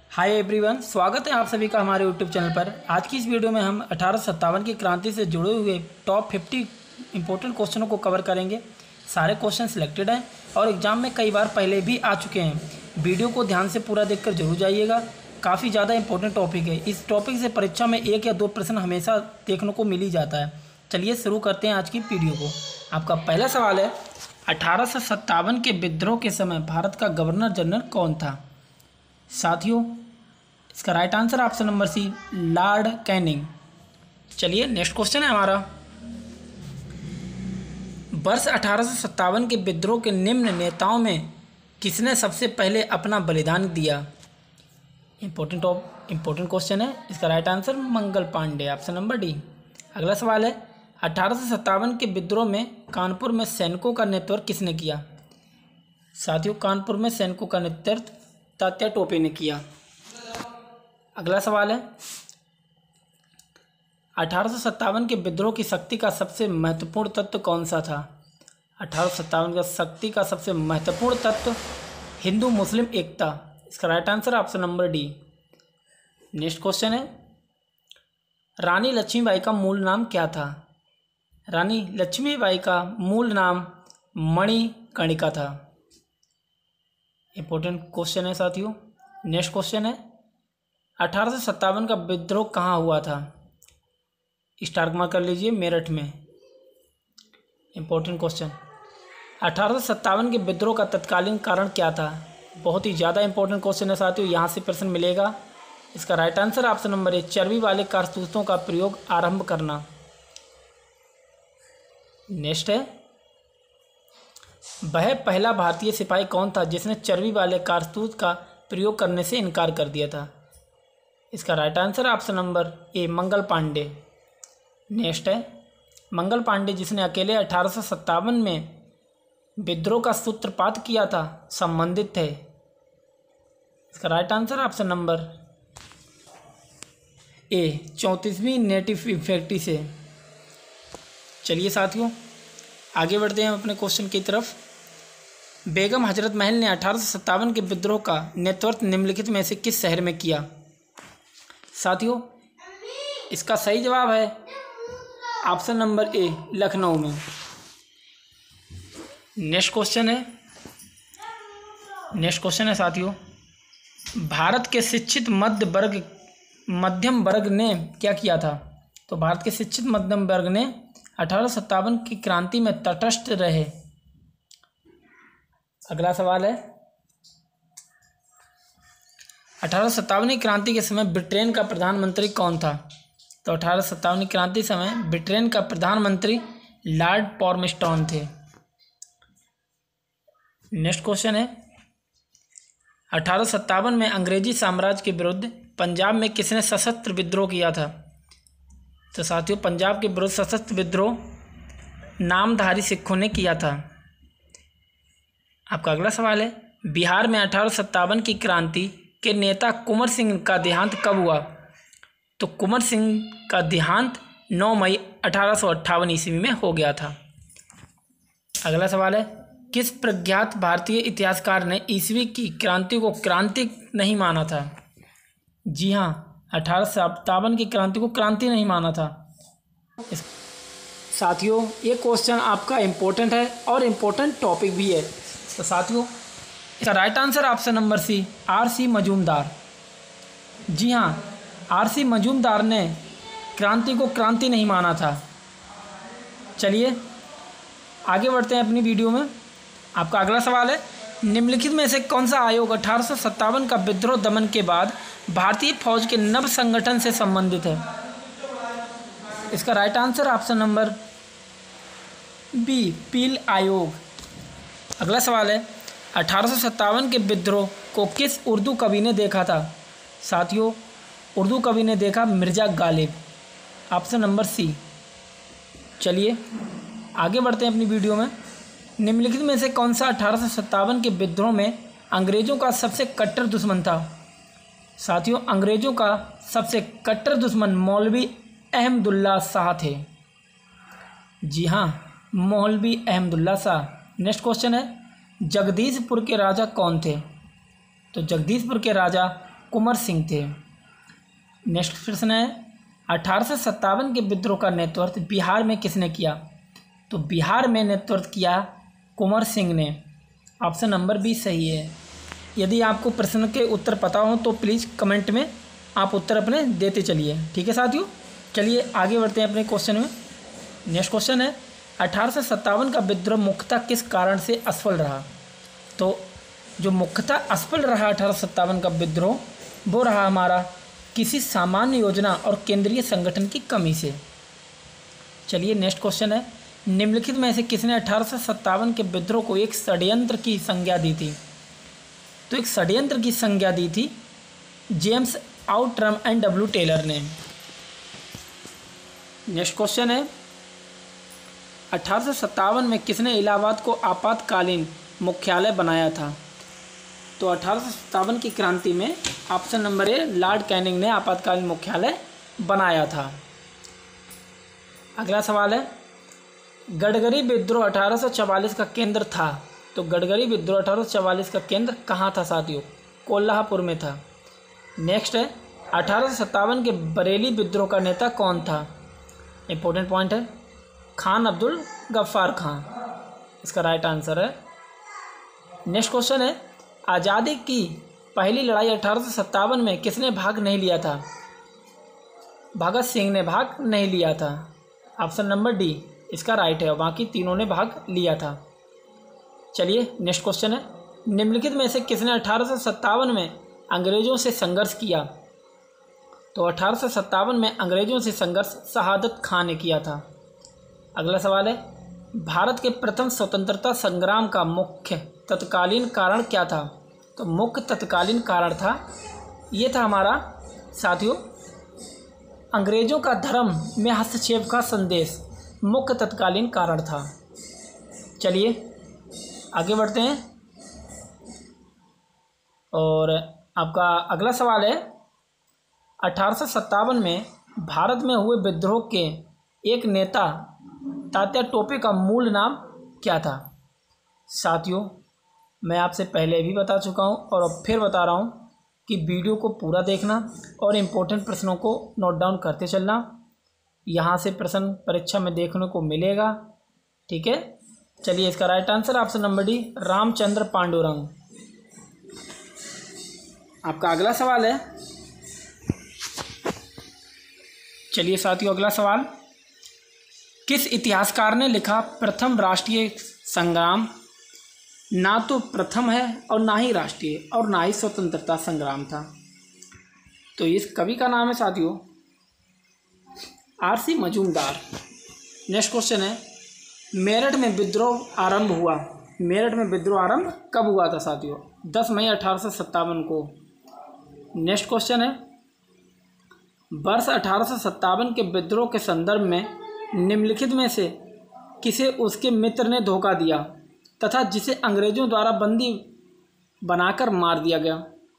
Hi everyone, स्वागत है आप सभी का हमारे यूट्यूब चैनल पर। आज की इस वीडियो में हम 1857 की क्रांति से जुड़े हुए टॉप 50 इंपॉर्टेंट क्वेश्चनों को कवर करेंगे। सारे क्वेश्चन सिलेक्टेड हैं और एग्जाम में कई बार पहले भी आ चुके हैं। वीडियो को ध्यान से पूरा देखकर जरूर जाइएगा। काफ़ी ज़्यादा इंपॉर्टेंट टॉपिक है। इस टॉपिक से परीक्षा में 1 या 2 प्रश्न हमेशा देखने को मिल ही जाता है। चलिए शुरू करते हैं आज की वीडियो को। आपका पहला सवाल है, 1857 के विद्रोह के समय भारत का गवर्नर जनरल कौन था? साथियों, इसका right answer option number C, Lord Canning. चलिए नेक्स्ट क्वेश्चन है हमारा, वर्ष 1857 के विद्रोह के निम्न नेताओं में किसने सबसे पहले अपना बलिदान दिया? इंपॉर्टेंट क्वेश्चन है। इसका right answer Mangal Pandey, option number D. अगला सवाल है, 1857 के विद्रोह में कानपुर में सैनिकों का नेतृत्व किसने किया? साथियों, कानपुर में सैनिकों का नेतृत्व तात्या टोपे ने किया। अगला सवाल है, 1857 के विद्रोह की शक्ति का सबसे महत्वपूर्ण तत्व कौन सा था? 1857 का शक्ति का सबसे महत्वपूर्ण तत्व हिंदू मुस्लिम एकता। इसका right answer option number D. Next question है, रानी लक्ष्मीबाई का मूल नाम क्या था? रानी लक्ष्मीबाई का मूल नाम मणिकर्णिका था। इंपॉर्टेंट क्वेश्चन है साथियों। नेक्स्ट क्वेश्चन है, 1857 का विद्रोह कहाँ हुआ था? स्टार मार्क कर लीजिए, मेरठ में। इंपॉर्टेंट क्वेश्चन, 1857 के विद्रोह का तत्कालीन कारण क्या था? बहुत ही ज़्यादा इंपॉर्टेंट क्वेश्चन है साथियों, यहाँ से प्रश्न मिलेगा। इसका right answer option number A, चर्बी वाले कारतूसों का प्रयोग आरंभ करना। नेक्स्ट है, वह पहला भारतीय सिपाही कौन था जिसने चर्बी वाले कारतूस का प्रयोग करने से इनकार कर दिया था? इसका right answer option number A, Mangal Pandey. Next है, मंगल पांडे जिसने अकेले 1857 में विद्रोह का सूत्रपात किया था, संबंधित थे। इसका right answer option number A, 34वीं नेटिव इन्फेंट्री से। चलिए साथियों, आगे बढ़ते हैं अपने क्वेश्चन की तरफ। बेगम हजरत महल ने 1857 के विद्रोह का नेतृत्व निम्नलिखित में से किस शहर में किया? साथियों, इसका सही जवाब है ऑप्शन नंबर ए, लखनऊ में। नेक्स्ट क्वेश्चन है साथियों, भारत के शिक्षित मध्यम वर्ग ने क्या किया था? तो भारत के शिक्षित मध्यम वर्ग ने 1857 की क्रांति में तटस्थ रहे। अगला सवाल है, 1857 क्रांति के समय ब्रिटेन का प्रधानमंत्री कौन था? तो 1857 क्रांति समय ब्रिटेन का प्रधानमंत्री लॉर्ड पॉर्मस्टॉन थे। नेक्स्ट क्वेश्चन है, 1857 में अंग्रेजी साम्राज्य के विरुद्ध पंजाब में किसने सशस्त्र विद्रोह किया था? तो साथियों, पंजाब के विरुद्ध सशस्त्र विद्रोह नामधारी सिखों ने किया था। आपका अगला सवाल है, बिहार में 1857 की क्रांति के नेता कुंवर सिंह का देहांत कब हुआ? तो कुंवर सिंह का देहांत 9 मई 1858 ईस्वी में हो गया था। अगला सवाल है, किस प्रख्यात भारतीय इतिहासकार ने ईस्वी की क्रांति को क्रांति नहीं माना था? जी हाँ, 1857 की क्रांति को क्रांति नहीं माना था। साथियों, ये क्वेश्चन आपका इम्पोर्टेंट है और इम्पोर्टेंट टॉपिक भी है। तो साथियों, इसका right answer option number C, R C. Majumdar. जी हाँ, आर.सी. मजूमदार ने क्रांति को क्रांति नहीं माना था। चलिए आगे बढ़ते हैं अपनी वीडियो में। आपका अगला सवाल है, निम्नलिखित में से कौन सा आयोग 1857 का विद्रोह दमन के बाद भारतीय फौज के नव संगठन से संबंधित है? इसका right answer option number B, Peel आयोग। अगला सवाल है, 1857 के विद्रोह को किस उर्दू कवि ने देखा था? साथियों, उर्दू कवि ने देखा Mirza Ghalib, option number C. चलिए आगे बढ़ते हैं अपनी वीडियो में। निम्नलिखित में से कौन सा 1857 के विद्रोह में अंग्रेज़ों का सबसे कट्टर दुश्मन था? साथियों, अंग्रेज़ों का सबसे कट्टर दुश्मन मौलवी अहमदुल्ला शाह थे। जी हाँ, मौलवी अहमदुल्ला शाह। नेक्स्ट क्वेश्चन है, जगदीशपुर के राजा कौन थे? तो जगदीशपुर के राजा कुंवर सिंह थे। नेक्स्ट प्रश्न है 1857 के विद्रोह का नेतृत्व बिहार में किसने किया? तो बिहार में नेतृत्व किया कुंवर सिंह ने। ऑप्शन नंबर बी सही है। यदि आपको प्रश्न के उत्तर पता हो तो प्लीज़ कमेंट में आप उत्तर अपने देते चलिए। ठीक है साथियों, चलिए आगे बढ़ते हैं अपने क्वेश्चन में। नेक्स्ट क्वेश्चन है 1857 का विद्रोह मुख्यतः किस कारण से असफल रहा? तो जो मुख्यतः असफल रहा 1857 का विद्रोह वो रहा हमारा किसी सामान्य योजना और केंद्रीय संगठन की कमी से। चलिए नेक्स्ट क्वेश्चन है निम्नलिखित में से किसने 1857 के विद्रोह को एक षड्यंत्र की संज्ञा दी थी? तो एक षड्यंत्र की संज्ञा दी थी James Outram and W Taylor ने। नेक्स्ट क्वेश्चन है 1857 में किसने इलाहाबाद को आपातकालीन मुख्यालय बनाया था? तो 1857 की क्रांति में option number A Lord Canning ने आपातकालीन मुख्यालय बनाया था। अगला सवाल है गडगरी विद्रोह 1844 का केंद्र था। तो गडगरी विद्रोह 1844 का केंद्र कहाँ था साथियों? कोल्हापुर में था। नेक्स्ट है 1857 के बरेली विद्रोह का नेता कौन था? इंपॉर्टेंट पॉइंट है खान अब्दुल गफ्फार खान, इसका राइट आंसर है। नेक्स्ट क्वेश्चन है आज़ादी की पहली लड़ाई 1857 में किसने भाग नहीं लिया था? भगत सिंह ने भाग नहीं लिया था। ऑप्शन नंबर डी इसका राइट है, बाकी तीनों ने भाग लिया था। चलिए नेक्स्ट क्वेश्चन है निम्नलिखित में से किसने 1857 में अंग्रेज़ों से संघर्ष किया? तो 1857 में अंग्रेज़ों से संघर्ष शहादत खान ने किया था। अगला सवाल है भारत के प्रथम स्वतंत्रता संग्राम का मुख्य तत्कालीन कारण क्या था? तो मुख्य तत्कालीन कारण था ये था हमारा साथियों अंग्रेज़ों का धर्म में हस्तक्षेप का संदेश मुख्य तत्कालीन कारण था। चलिए आगे बढ़ते हैं और आपका अगला सवाल है 1857 में भारत में हुए विद्रोह के एक नेता तात्या टोपे का मूल नाम क्या था? साथियों मैं आपसे पहले भी बता चुका हूं और अब फिर बता रहा हूं कि वीडियो को पूरा देखना और इम्पोर्टेंट प्रश्नों को नोट डाउन करते चलना। यहाँ से प्रश्न परीक्षा में देखने को मिलेगा। ठीक है, चलिए इसका right answer option number D Ramchandra Pandurang. आपका अगला सवाल है चलिए साथियों अगला सवाल किस इतिहासकार ने लिखा प्रथम राष्ट्रीय संग्राम ना तो प्रथम है और ना ही राष्ट्रीय और ना ही स्वतंत्रता संग्राम था? तो इस कवि का नाम है साथियों आर.सी. मजूमदार। नेक्स्ट क्वेश्चन है मेरठ में विद्रोह आरंभ हुआ। मेरठ में विद्रोह आरंभ कब हुआ था साथियों? 10 मई 1857 को। नेक्स्ट क्वेश्चन है वर्ष 1857 के विद्रोह के संदर्भ में निम्नलिखित में से किसे उसके मित्र ने धोखा दिया तथा जिसे अंग्रेजों द्वारा बंदी बनाकर मार दिया गया?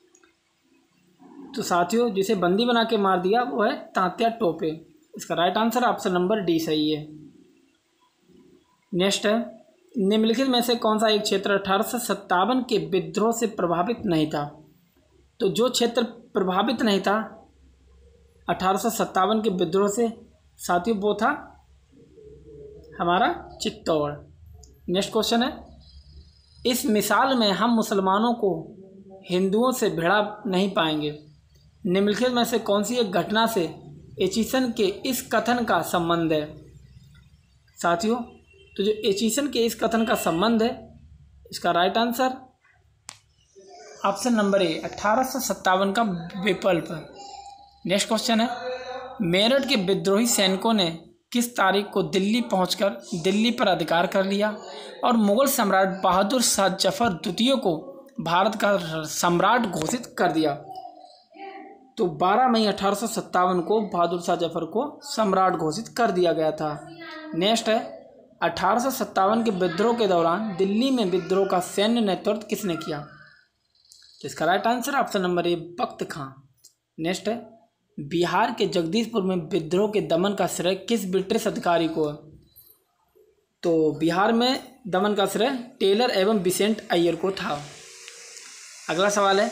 तो साथियों जिसे बंदी बना के मार दिया वो है तात्या टोपे। इसका right answer option number D सही है। नेक्स्ट है निम्नलिखित में से कौन सा एक क्षेत्र 1857 के विद्रोह से प्रभावित नहीं था? तो जो क्षेत्र प्रभावित नहीं था 1857 के विद्रोह से साथियों वो था हमारा चित्तौड़। नेक्स्ट क्वेश्चन है इस मिसाल में हम मुसलमानों को हिंदुओं से भिड़ा नहीं पाएंगे। निम्नलिखित में से कौन सी एक घटना से एचिसन के इस कथन का संबंध है? साथियों तो जो एचिसन के इस कथन का संबंध है इसका right answer option number A 1857 का विकल्प। नेक्स्ट क्वेश्चन है मेरठ के विद्रोही सैनिकों ने किस तारीख को दिल्ली पहुंचकर दिल्ली पर अधिकार कर लिया और मुगल सम्राट बहादुर शाह जफर द्वितीय को भारत का सम्राट घोषित कर दिया? तो 12 मई 1857 को बहादुर शाह जफर को सम्राट घोषित कर दिया गया था। नेक्स्ट है 1857 के विद्रोह के दौरान दिल्ली में विद्रोह का सैन्य नेतृत्व किसने किया? तो इसका right answer option number A Bakht Khan. Next है बिहार के जगदीशपुर में विद्रोह के दमन का श्रेय किस ब्रिटिश अधिकारी को है? तो बिहार में दमन का श्रेय टेलर एवं बिसेंट अय्यर को था। अगला सवाल है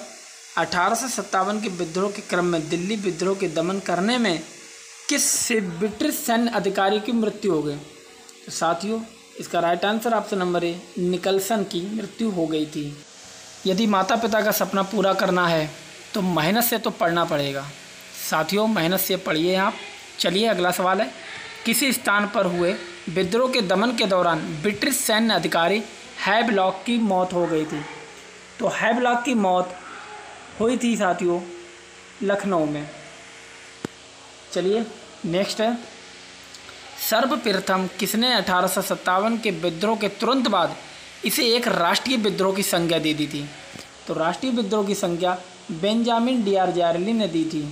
1857 के विद्रोह के क्रम में दिल्ली विद्रोह के दमन करने में किस से ब्रिटिश सैन्य अधिकारी की मृत्यु हो गई? तो साथियों इसका right answer option number A, Nicholson की मृत्यु हो गई थी। यदि माता पिता का सपना पूरा करना है तो मेहनत से तो पढ़ना पड़ेगा। साथियों मेहनत से पढ़िए आप। चलिए अगला सवाल है, किसी स्थान पर हुए विद्रोह के दमन के दौरान ब्रिटिश सैन्य अधिकारी हैवलॉक की मौत हो गई थी? तो हैवलॉक की मौत हुई थी साथियों लखनऊ में। चलिए नेक्स्ट है, सर्वप्रथम किसने 1857 के विद्रोह के तुरंत बाद इसे एक राष्ट्रीय विद्रोह की संज्ञा दे दी थी? तो राष्ट्रीय विद्रोह की संज्ञा बेंजामिन डिसराएली ने दी थी।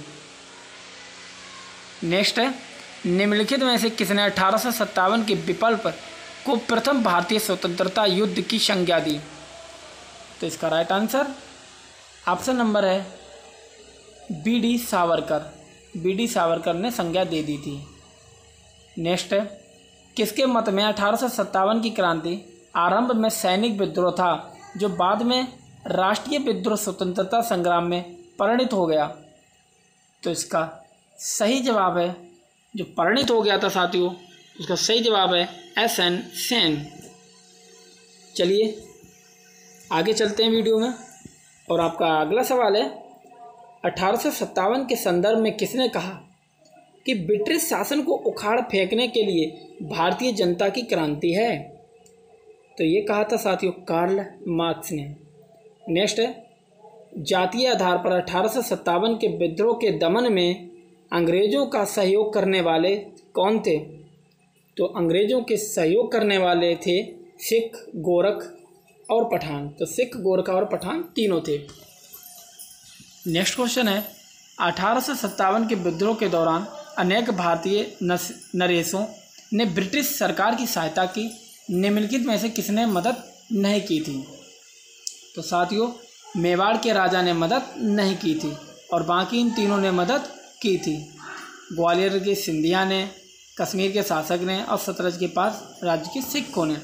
नेक्स्ट है, निम्नलिखित में से किसने 1857 के विप्लव को प्रथम भारतीय स्वतंत्रता युद्ध की संज्ञा दी? तो इसका राइट आंसर ऑप्शन नंबर है बी.डी. सावरकर। बी.डी. सावरकर ने संज्ञा दे दी थी। नेक्स्ट है, किसके मत में 1857 की क्रांति आरंभ में सैनिक विद्रोह था जो बाद में राष्ट्रीय विद्रोह स्वतंत्रता संग्राम में परिणत हो गया? तो इसका सही जवाब है, जो परिणत हो गया था साथियों, उसका सही जवाब है एस.एन. सेन। चलिए आगे चलते हैं वीडियो में, और आपका अगला सवाल है, 1857 के संदर्भ में किसने कहा कि ब्रिटिश शासन को उखाड़ फेंकने के लिए भारतीय जनता की क्रांति है? तो ये कहा था साथियों कार्ल मार्क्स ने। नेक्स्ट है, जातीय आधार पर 1857 के विद्रोह के दमन में अंग्रेजों का सहयोग करने वाले कौन थे? तो अंग्रेजों के सहयोग करने वाले थे सिख, गोरख और पठान। तो सिख, गोरखा और पठान तीनों थे। नेक्स्ट क्वेश्चन है, 1857 के विद्रोह के दौरान अनेक भारतीय नरेशों ने ब्रिटिश सरकार की सहायता की, निम्नलिखित में से किसने मदद नहीं की थी? तो साथियों मेवाड़ के राजा ने मदद नहीं की थी और बाकी इन तीनों ने मदद की थी। ग्वालियर के सिंधिया ने, कश्मीर के शासक ने और सतलज के पास राज्य के सिखों ने।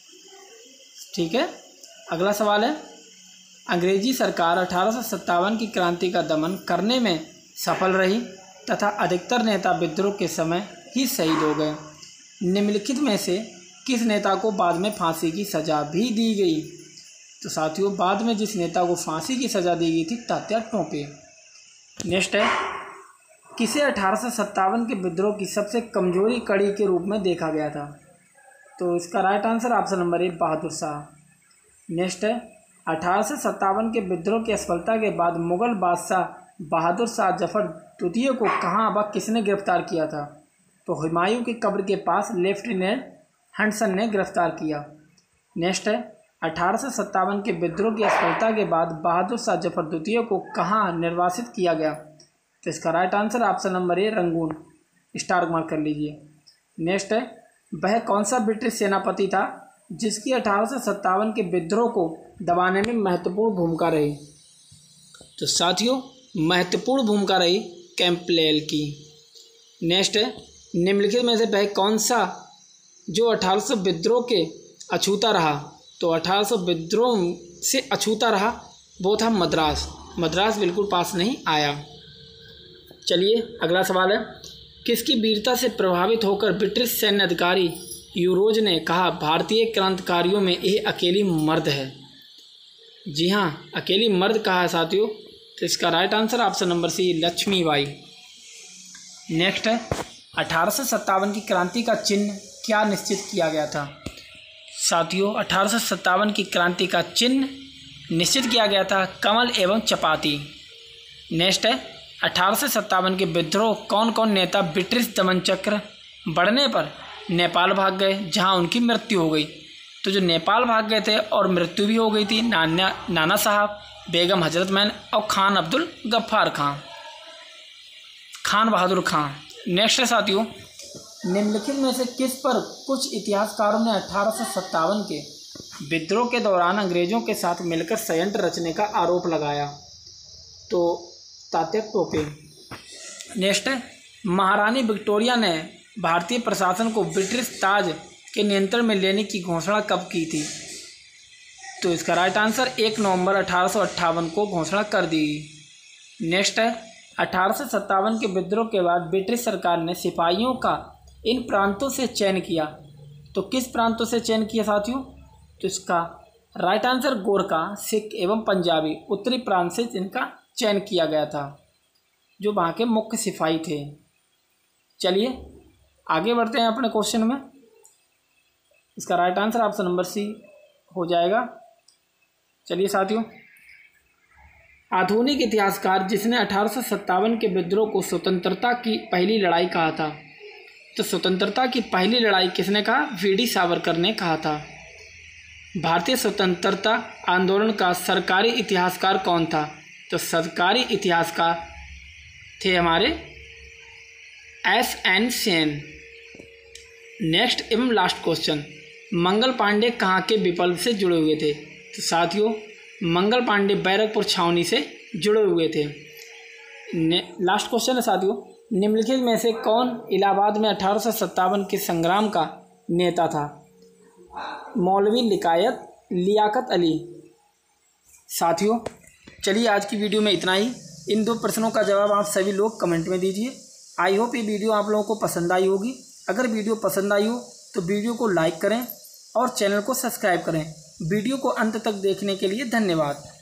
ठीक है, अगला सवाल है, अंग्रेजी सरकार 1857 की क्रांति का दमन करने में सफल रही तथा अधिकतर नेता विद्रोह के समय ही शहीद हो गए। निम्नलिखित में से किस नेता को बाद में फांसी की सज़ा भी दी गई? तो साथियों बाद में जिस नेता को फांसी की सज़ा दी गई थी तात्या टोपे। नेक्स्ट है, किसे 1857 के विद्रोह की सबसे कमजोरी कड़ी के रूप में देखा गया था? तो इसका right answer option number A, Bahadur Shah. Next है, 1857 के विद्रोह की असफलता के बाद मुगल बादशाह बहादुर शाह जफर द्वितीय को कहाँ व किसने गिरफ्तार किया था? तो हुमायूं की कब्र के पास लेफ्टिनेंट हंटसन ने गिरफ्तार किया। नेक्स्ट है, 1857 के विद्रोह की असफलता के बाद बहादुर शाह जफर द्वितीय को कहाँ निर्वासित किया गया? तो इसका right answer option number A, Rangoon. Star mark कर लीजिए। नेक्स्ट है, वह कौन सा ब्रिटिश सेनापति था जिसकी 1857 के विद्रोह को दबाने में महत्वपूर्ण भूमिका रही? तो साथियों महत्वपूर्ण भूमिका रही कैंपबेल की। नेक्स्ट है, निम्नलिखित में से वह कौन सा जो 1800 विद्रोह के अछूता रहा? तो 1800 विद्रोह से अछूता रहा वो था मद्रास। मद्रास बिल्कुल पास नहीं आया। चलिए अगला सवाल है, किसकी वीरता से प्रभावित होकर ब्रिटिश सैन्य अधिकारी यूरोज ने कहा भारतीय क्रांतिकारियों में यह अकेली मर्द है? जी हाँ, अकेली मर्द कहा है साथियों। तो इसका right answer option number C, Lakshmibai. Next है, 1857 की क्रांति का चिन्ह क्या निश्चित किया गया था? साथियों 1857 की क्रांति का चिन्ह निश्चित किया गया था कमल एवं चपाती। नेक्स्ट है, 1857 के विद्रोह कौन कौन नेता ब्रिटिश दमन चक्र बढ़ने पर नेपाल भाग गए जहां उनकी मृत्यु हो गई? तो जो नेपाल भाग गए थे और मृत्यु भी हो गई थी नाना साहब, बेगम हजरत मैन और खान अब्दुल गफ्फार खान, खान बहादुर खान। नेक्स्ट है साथियों, निम्नलिखित में से किस पर कुछ इतिहासकारों ने 1857 के विद्रोह के दौरान अंग्रेजों के साथ मिलकर षड्यंत्र रचने का आरोप लगाया? तो तात्या टोपे। नेक्स्ट है, महारानी विक्टोरिया ने भारतीय प्रशासन को ब्रिटिश ताज के नियंत्रण में लेने की घोषणा कब की थी? तो इसका राइट आंसर 1 नवंबर 1858 को घोषणा कर दी। नेक्स्ट है 1857 के विद्रोह के बाद ब्रिटिश सरकार ने सिपाहियों का इन प्रांतों से चयन किया। तो किस प्रांतों से चयन किया साथियों? तो इसका राइट आंसर गोरखा, सिख एवं पंजाबी उत्तरी प्रांत से इनका चयन किया गया था, जो वहाँ के मुख्य सिपाही थे। चलिए आगे बढ़ते हैं अपने क्वेश्चन में। इसका right answer option number C हो जाएगा। चलिए साथियों, आधुनिक इतिहासकार जिसने 1857 के विद्रोह को स्वतंत्रता की पहली लड़ाई कहा था। तो स्वतंत्रता की पहली लड़ाई किसने कहा? वीडी सावरकर ने कहा था। भारतीय स्वतंत्रता आंदोलन का सरकारी इतिहासकार कौन था? तो सरकारी इतिहासकार थे हमारे S.N. सेन। नेक्स्ट एवं लास्ट क्वेश्चन, मंगल पांडे कहाँ के विप्लव से जुड़े हुए थे? तो साथियों मंगल पांडे बैरकपुर छावनी से जुड़े हुए थे। लास्ट क्वेश्चन है साथियों, निम्नलिखित में से कौन इलाहाबाद में 1857 के संग्राम का नेता था? मौलवी लियाकत अली। साथियों चलिए आज की वीडियो में इतना ही। इन 2 प्रश्नों का जवाब आप सभी लोग कमेंट में दीजिए। आई होप ये वीडियो आप लोगों को पसंद आई होगी। अगर वीडियो पसंद आई हो तो वीडियो को लाइक करें और चैनल को सब्सक्राइब करें। वीडियो को अंत तक देखने के लिए धन्यवाद।